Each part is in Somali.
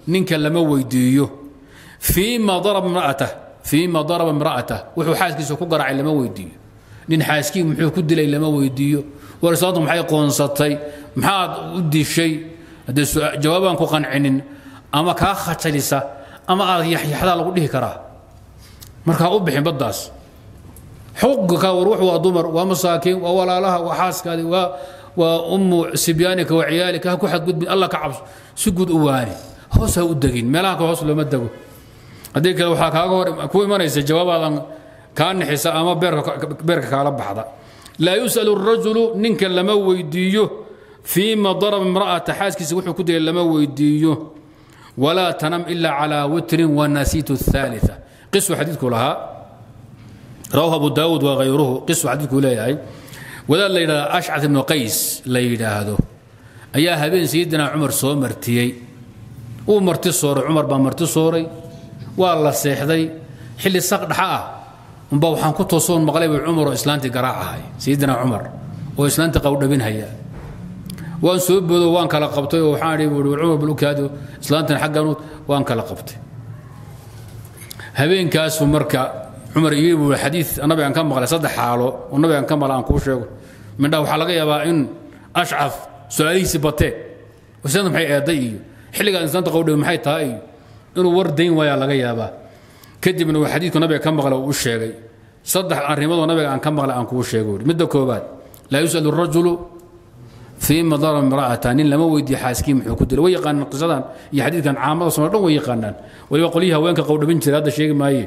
نينك لما ويديو فيما ضرب امرأته وحو حاسكيسو ku garaacay lama weydiiyo nin xaaskii muxuu ku dilay lama weydiiyo warsaadu maxay qoonsatay maxaad u dishay hada jawaaban ku qancinin ama ka khatalisa ama aad yaxyaxada lagu dhihi karaa marka u bixin badaas xuquuqka ruux waa dumar waa masaakiin waa walaalaha waa xaaskaadi waa ummu sibyaanka waa ciyaalka ku xad gudbin Allah ka cabso si gud u waani hoos ha u dagin meelaha ka hoos lama dago hadii kale waxa kaaga hor ku imanaysa jawaabadan kaan xisa ama beerka kala baxda la yusalu ar-rajulu ninka lama weydiiyo fiima darab imra'ata xaaskiisa wuxuu ku dilay lama weydiiyo wala tanam illa ala witrin wa nasitu ath-thalitha qisu hadithku laha rawahu abu daud wa ghayruhu qisu hadithku leeyahay wada layla ash'ath ibn qais layidhaahdo ayaa habeen sayyidina umar soo martiyay uu marti sooray umar ba marti sooray waa la seexday xilli saqdhaxa ah umba waxaan ku toosoon maqlay umar oo islaanti garaacahay sayyidina umar oo islaanti qowdhabin haya waan soo boodo waan kala qabtay oo waxaan dhibay umar bal kaado islaantan xaqan waan kala qabtay habeenkaas marka umar iyo xadiis nabi aan ka maqlay saddex xaalo oo nabi aan ka maqlay aan ku sheego midna waxa laga yaabaa in ash'af su'aalihiisa batee wasan maxay aaday iyo xilliga islaanta qowdhabin maxay tahay inuu wardayn waya laga yaabaa kadibna waa xadiidku nabiga ka maqlay uu sheegay saddex arimood nabiga aan ka maqlay aan ku sheego midda koobaad la yusalu ar-rajulu fi madar imra'atan lama weydi xaaskii muxuu ku dilay way yaqaan qisadan iyo xadiidkan caamada soo dhan way yaqaanaan waliba qoliyaha haweenka qowdhabin jiray hada sheegi maaye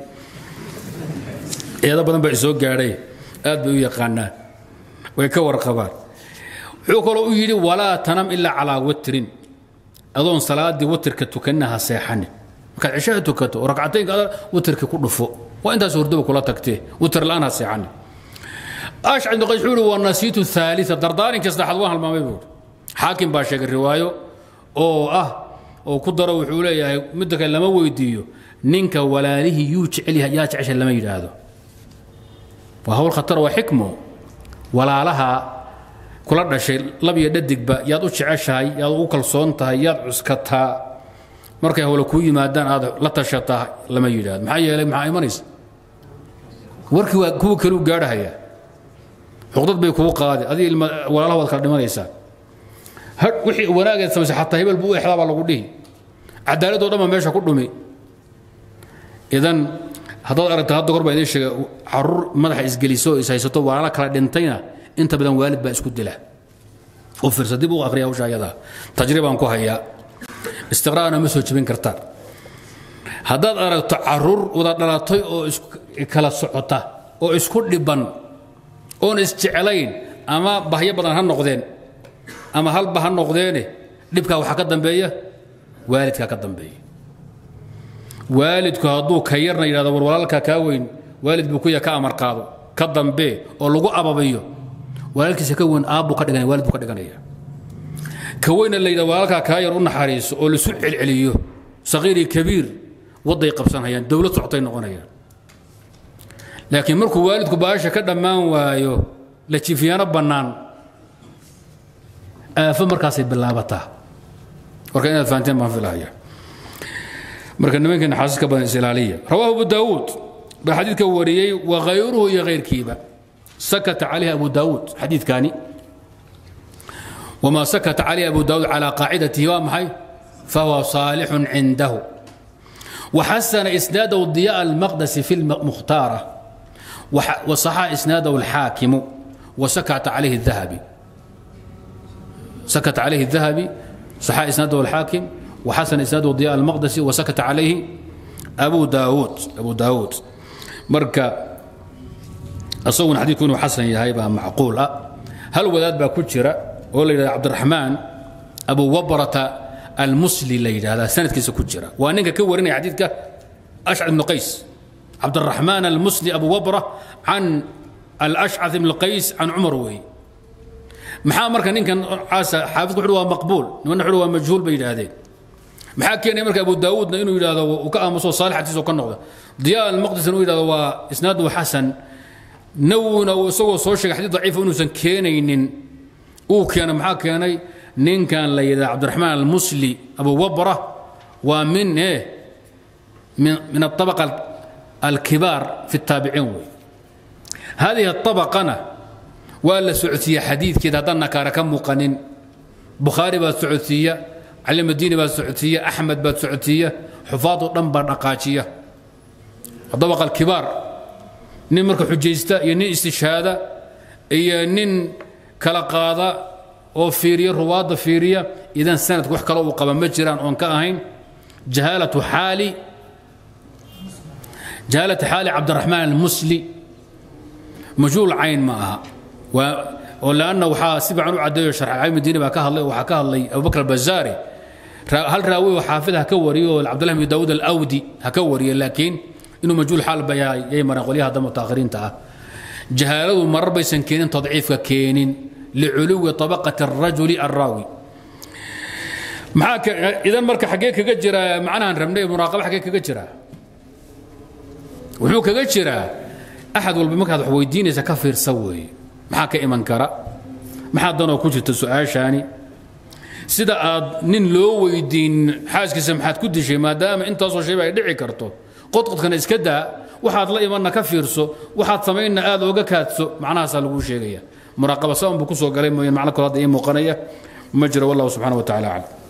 eeda badan baa soo gaaray aad bay u yaqaanaan way ka warqabaan wuxuu kaloo u yiri wala tanam illa ala witrin adoon salaadi watirka tukanaha seexan marka cishaa tukato ragcatayn watirka ku dhufo waa intaas hurdaba kula tagtee watir laana seexan ash'ad ibn qais wa nasitu thalitha dardaarin kasdaxad waa halmaamay buu xaakim baa sheegay riwaayo oo ku daro wuxuu leeyahay mid kale lama weydiiyo ninka walaalihi yuu jecel yahay yaa jecel lama yiraahdo waa hawl khatar waa xikmo walaalaha kula dhashay labiya dhadigba yaad u jeceshahay yaad u kalsoon tahay yaad cuskataa markay hawla ku yimaadaan aad la tashataa lama yiraahdo maxay yeelay maxay imanaysa warkii waa kuwa kale u gaarahaya xuquuqdad bay kugu qaadi adii walaalaha wad kala dhimanaysa wixii wanaageed sameeyay xataa hebel buu ixdaaba lagu dhihi cadaalad oo dhama meesha ku dhumi idan hadda aragta hadda gorba inay sheegay xarur madaxa isgeliso isaysato walaala kala dhintayna inta badan waalid baa isku dila oo firsad dib u akhriya oo shaayada tajribaan ku haya istiqraana ma soo jibin kartaa haddaad aragto carruur wada dhalatay oo kala socota oo isku dhiban oo isjecelayn ama bahyo badan ha noqdeen ama halba ha noqdeene dhibka waxa ka dambeeya waalidka ka dambeeya waalidku hadduu ka yarna yiraahdo war walaalka ka weyn waalid buu ku ya ka amar qaado ka dambe oo lagu ababayo walaalkiisa ka weyn aabbu ka dhiganaya waalid buu ka dhiganaya ka weyn la yiraahdo walaalka ka yar u naxariiso oo la soo celceliyo sagiiri kabiir waday qabsanayaan dawlad socotay noqonayaan laakiin markuu waalidku baasha ka dhamaan waayo la jifiyana banaan afa markaasay bilaabataa warka inaad fahanteen baan filaaya marka nimankan xaaska badan islaaliya rawahu abu daawud ba xadiidka wariyay wa ghayruhu ya ghayrkiiba sakata alayhi abu daawud xadiidkani وما سكت عليه أبو داود على قاعدته ومحي فهو صالح عنده وحسن إسناده الضياء المقدسي في المختارة وصحى إسناده الحاكم وسكت عليه الذهبي سكت عليه الذهبي صحى إسناده الحاكم وحسن إسناده الضياء المقدسي وسكت عليه أبو داود مركا أصون حديث يكون حسن هيبة معقول هل ولاد باكوتشرا ولا عبد الرحمن أبو وبرة المسلي ليلى هذا سنة كيس كوتشرا وأنك كورني حديثك أشعث بن قيس عبد الرحمن المسلي أبو وبرة عن الأشعث بن قيس عن عمر وهي محامر كان كان عاسى حافظ حلوة مقبول وأن حلوة مجهول بين هذين محاكين يمرك أبو داود إنه إلى هذا وكأم صوت صالح حديث وكنه ضياء المقدس إنه إلى وإسناده حسن نونا وسوى صوشك حديث ضعيف إنه سنكينين وكان محاكيني نين كان ليلى عبد الرحمن المسلي أبو وبرة ومن إيه من الطبقة الكبار في التابعين. هذه الطبقة ولا سعودية حديث كذا ضلنا كاركم مقنن بخاري بالسعودية علم الدين بالسعودية أحمد بالسعودية حفاظ نمبر نقاشية الطبقة الكبار نين مركو حجيستا ينين استشهادة ينين كلاقاضة أو فيريا رواد فيريا إذا سنة وحكا لو قبل مجران أون كاهين جهالة حالي عبد الرحمن المسلي مجهول عين معها ولأنه وحا سبع عنو عدو شرح علم الدين وحكاها الله وحكاها الله أبو بكر البزاري هل راوي وحافظها كوري عبد الله بن داود الأودي هكوري لكن إنه مجهول حال بيا يمر قولي هذا متأخرين تاع جهاله مر بيسن كينين تضعيف كينين لعلو طبقة الرجل الراوي معك إذا مرك حقيقة جرى معناها نرمي مراقبة حقيقة جرى وحوك جرى أحد والبمك هذا حويدين إذا كفر سوي معك إيمان كرا ما حد ضنا وكوجت السؤال شاني سيدا نين لو ويدين حاج كسمحات كل شيء ما دام أنت أصلا شيء يدعي كرتو قط كان إسكدا waxaad la imanna ka fiirso waxaad sameeyna aad uga kaadso macnahaas lagu sheegaya muraaqaba saan buu ku soo galay mooyeen macna kala hadda muuqanaya ma jiro wallahu subhanahu wa ta'ala